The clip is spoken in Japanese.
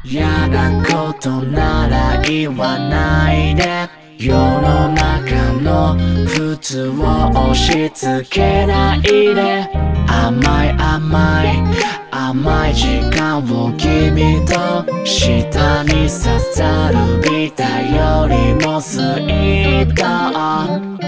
嫌なことなら言わないで。世の中の普通を押し付けないで。甘い甘い甘い時間を君と舌に刺さるビタよりもスイート。